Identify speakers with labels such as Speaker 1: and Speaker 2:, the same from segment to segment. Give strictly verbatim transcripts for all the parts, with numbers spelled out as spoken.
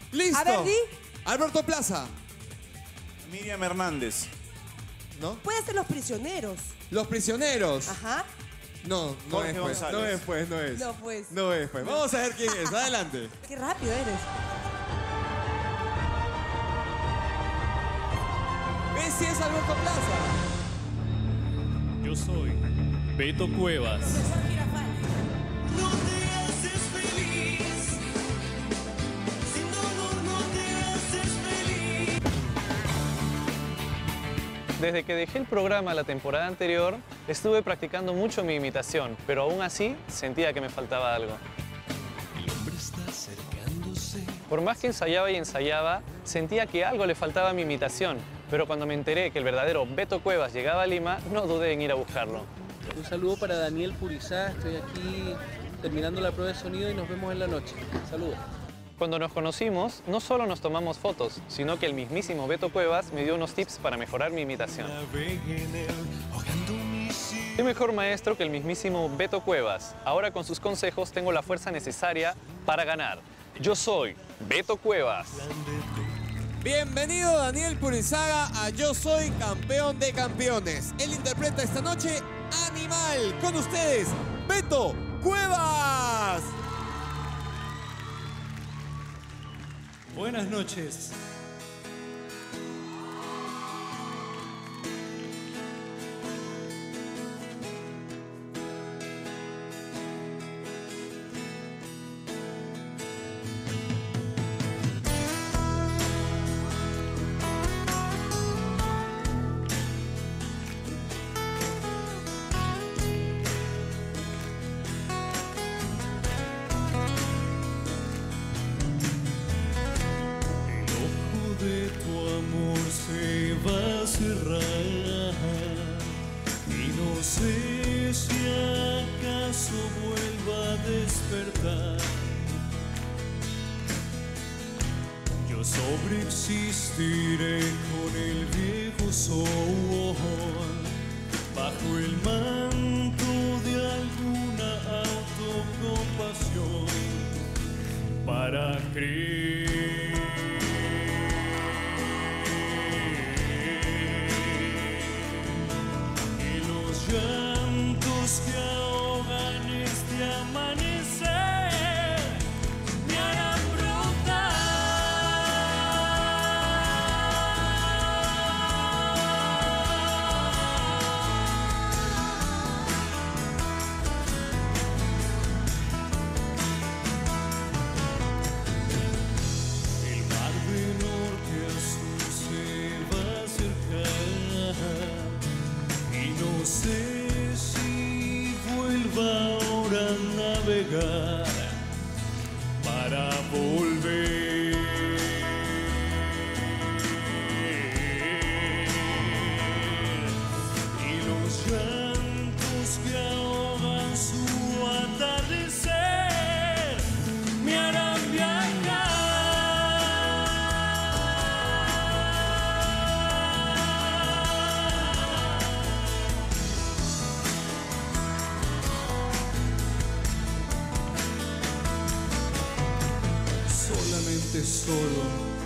Speaker 1: ¡Listo!
Speaker 2: A ver, di.
Speaker 1: Alberto Plaza.
Speaker 3: Miriam Hernández.
Speaker 1: ¿No?
Speaker 2: Puede ser Los Prisioneros.
Speaker 1: Los Prisioneros.
Speaker 2: Ajá.
Speaker 1: No, no
Speaker 3: Jorge
Speaker 1: es pues.
Speaker 3: González.
Speaker 1: No es pues, no es.
Speaker 2: No, pues.
Speaker 1: No es pues. Vamos a ver quién es. Adelante.
Speaker 2: Qué rápido eres.
Speaker 1: Ese es Alberto Plaza.
Speaker 4: Yo soy Beto Cuevas.
Speaker 5: No te haces feliz, sin dolor no te haces feliz.
Speaker 4: Desde que dejé el programa la temporada anterior, estuve practicando mucho mi imitación, pero aún así sentía que me faltaba algo.
Speaker 5: El hombre está acercándose.
Speaker 4: Por más que ensayaba y ensayaba, sentía que algo le faltaba a mi imitación, pero cuando me enteré que el verdadero Beto Cuevas llegaba a Lima, no dudé en ir a buscarlo.
Speaker 6: Un saludo para Daniel Purizá, estoy aquí terminando la prueba de sonido y nos vemos en la noche. Saludos.
Speaker 4: Cuando nos conocimos, no solo nos tomamos fotos, sino que el mismísimo Beto Cuevas me dio unos tips para mejorar mi imitación. ¿Qué mejor maestro que el mismísimo Beto Cuevas? Ahora con sus consejos tengo la fuerza necesaria para ganar. Yo soy Beto Cuevas.
Speaker 1: Bienvenido Daniel Purizaga a Yo Soy Campeón de Campeones. Él interpreta esta noche Animal. Con ustedes, Beto Cuevas.
Speaker 7: Buenas noches.
Speaker 5: De tu amor se va a cerrar y no sé si acaso vuelva a despertar. Yo sobreexistiré con el viejo sol bajo el manto de alguna autocompasión para creer llantos que ahogan este amanecer me harán brotar. El mar de norte azul se va a acercar y no sé si vuelva ahora a navegar para volver. Y los llantos que ahogan su atardecer me harán viajar. Solamente solo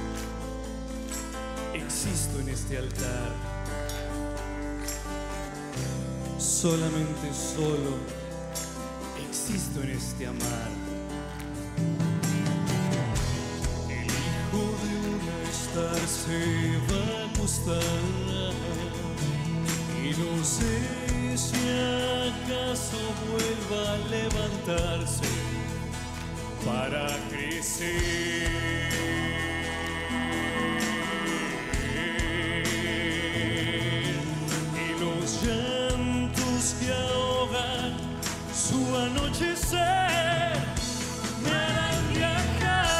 Speaker 5: existo en este altar. Solamente solo existo en este amar. El hijo de una estar se va a acostar y no sé si acaso vuelva a levantarse para crecer. Y los llantos que ahogan su anochecer me harán viajar.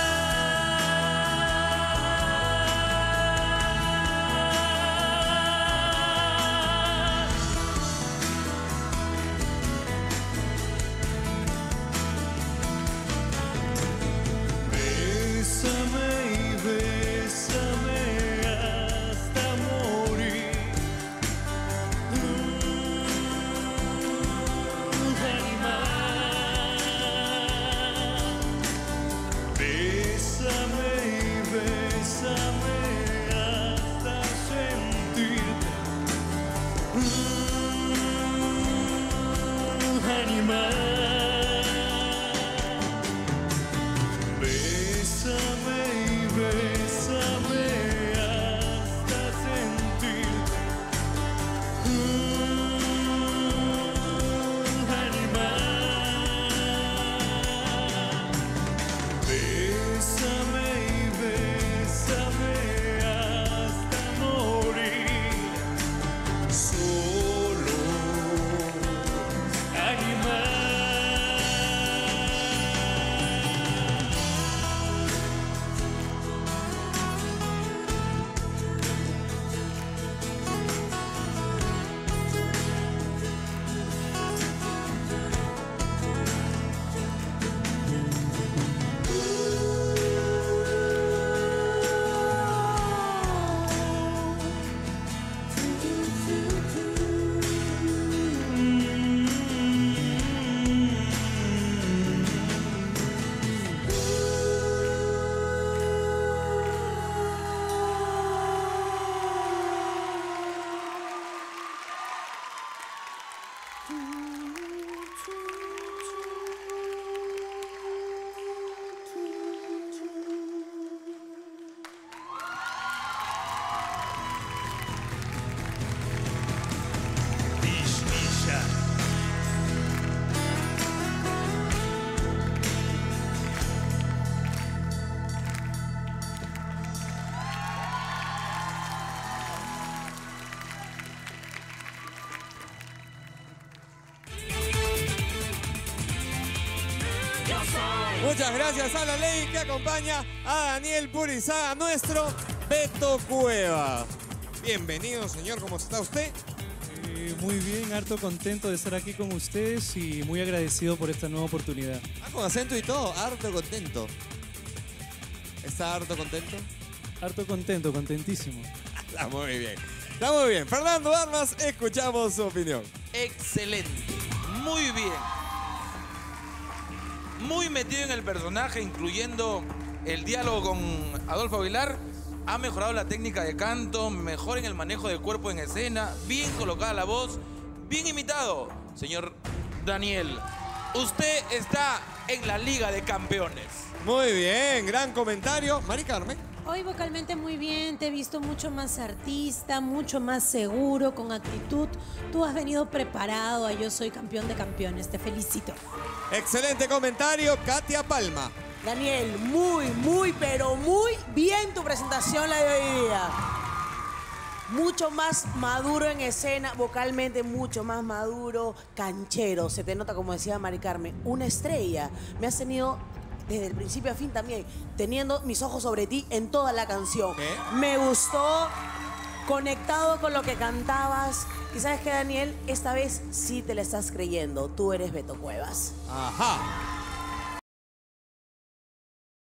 Speaker 1: Muchas gracias a la ley que acompaña a Daniel Purizaga, nuestro Beto Cueva. Bienvenido, señor. ¿Cómo está usted?
Speaker 7: Eh, muy bien, harto contento de estar aquí con ustedes y muy agradecido por esta nueva oportunidad.
Speaker 1: Ah, con acento y todo. Harto contento. ¿Está harto contento?
Speaker 7: Harto contento, contentísimo.
Speaker 1: Está muy bien. Está muy bien. Fernando Armas, escuchamos su opinión.
Speaker 8: Excelente. Muy bien. Muy metido en el personaje, incluyendo el diálogo con Adolfo Aguilar. Ha mejorado la técnica de canto, mejor en el manejo del cuerpo en escena, bien colocada la voz, bien imitado. Señor Daniel, usted está en la Liga de Campeones.
Speaker 1: Muy bien, gran comentario. Mari Carmen.
Speaker 9: Hoy vocalmente muy bien, te he visto mucho más artista, mucho más seguro, con actitud. Tú has venido preparado a Yo Soy Campeón de Campeones, te felicito.
Speaker 1: Excelente comentario, Katia Palma.
Speaker 2: Daniel, muy, muy, pero muy bien tu presentación la de hoy día. Mucho más maduro en escena, vocalmente mucho más maduro, canchero. Se te nota, como decía Mari Carmen, una estrella. Me has tenido desde el principio a fin también, teniendo mis ojos sobre ti en toda la canción.
Speaker 1: ¿Qué?
Speaker 2: Me gustó, conectado con lo que cantabas. Y sabes que, Daniel, esta vez sí te la estás creyendo. Tú eres Beto Cuevas.
Speaker 1: Ajá.